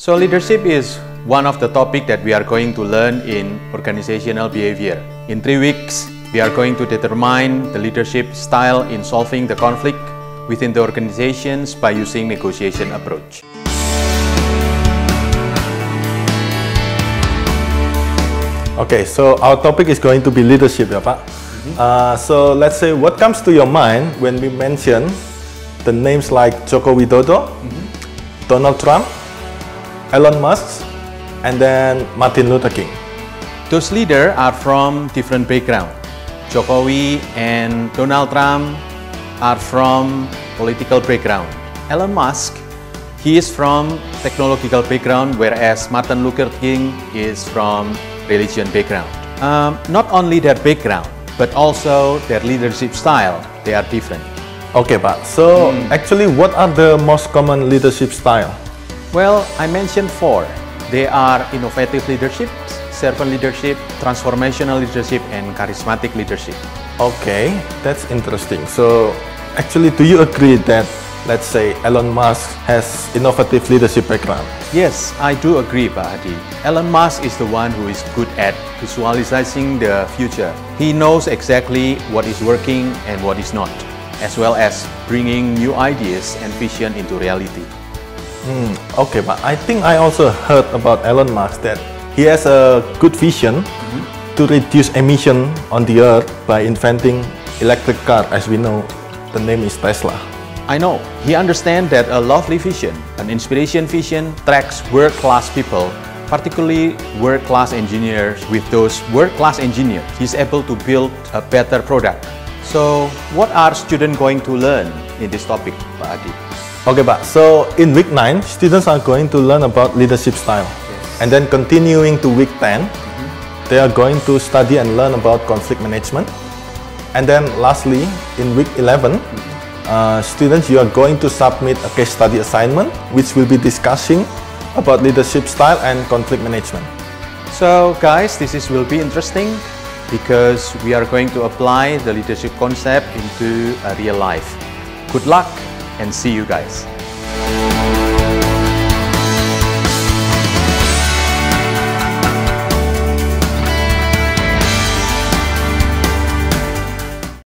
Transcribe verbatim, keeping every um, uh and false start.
So leadership is one of the topics that we are going to learn in organizational behavior. In three weeks, we are going to determine the leadership style in solving the conflict within the organizations by using negotiation approach. Okay, so our topic is going to be leadership, ya Pak. Mm-hmm. uh, so let's say what comes to your mind when we mention the names like Joko Widodo, mm-hmm. Donald Trump, Elon Musk, and then Martin Luther King. Those leaders are from different backgrounds. Jokowi and Donald Trump are from political background. Elon Musk, he is from technological background, whereas Martin Luther King is from religion background. Um, not only their background, but also their leadership style, they are different. Okay, Pak. So mm. actually, what are the most common leadership style? Well, I mentioned four. They are innovative leadership, servant leadership, transformational leadership, and charismatic leadership. Okay, that's interesting. So actually, do you agree that, let's say, Elon Musk has innovative leadership background? Yes, I do agree, Pak Hadi. Elon Musk is the one who is good at visualizing the future. He knows exactly what is working and what is not, as well as bringing new ideas and vision into reality. Hmm, okay, but I think I also heard about Elon Musk that he has a good vision mm-hmm. to reduce emission on the earth by inventing electric car. As we know, the name is Tesla. I know. He understands that a lovely vision, an inspiration vision, tracks world-class people, particularly world-class engineers. With those world-class engineers, he's able to build a better product. So, what are students going to learn in this topic, Pak Adi? Okay, Pak. So, in week nine, students are going to learn about leadership style. Yes. And then continuing to week ten, mm-hmm. they are going to study and learn about conflict management. And then lastly, in week eleven, mm-hmm. uh, students, you are going to submit a case study assignment, which will be discussing about leadership style and conflict management. So, guys, this is will be interesting because we are going to apply the leadership concept into a real life. Good luck and see you guys.